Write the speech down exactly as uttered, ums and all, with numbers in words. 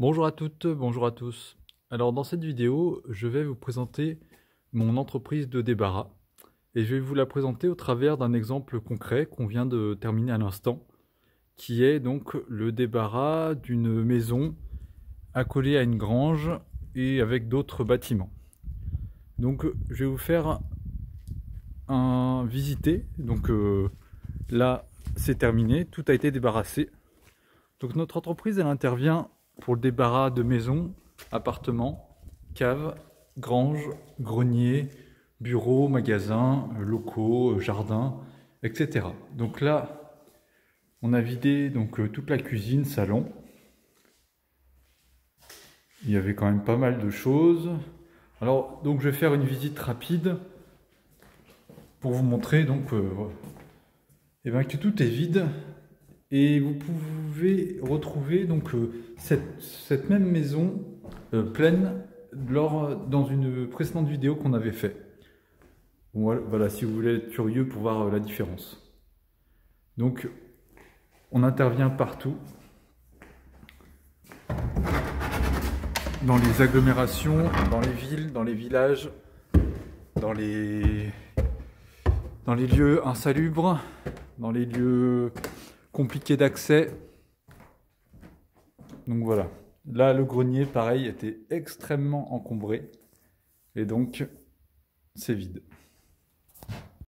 Bonjour à toutes, bonjour à tous. Alors dans cette vidéo, je vais vous présenter mon entreprise de débarras et je vais vous la présenter au travers d'un exemple concret qu'on vient de terminer à l'instant, qui est donc le débarras d'une maison accolée à une grange et avec d'autres bâtiments. Donc je vais vous faire un visiter. Donc euh, là c'est terminé, tout a été débarrassé. Donc notre entreprise elle intervient pour le débarras de maisons, appartements, caves, granges, greniers, bureaux, magasins, locaux, jardins, et cetera. Donc là, on a vidé donc toute la cuisine, salon. Il y avait quand même pas mal de choses. Alors donc je vais faire une visite rapide pour vous montrer donc euh, et ben, que tout est vide. Et vous pouvez retrouver donc euh, cette, cette même maison euh, pleine lors, dans une précédente vidéo qu'on avait fait. Voilà, voilà, si vous voulez être curieux pour voir euh, la différence. Donc, on intervient partout. Dans les agglomérations, dans les villes, dans les villages, dans les, dans les lieux insalubres, dans les lieux compliqués d'accès. Donc voilà. Là, le grenier, pareil, était extrêmement encombré. Et donc, c'est vide.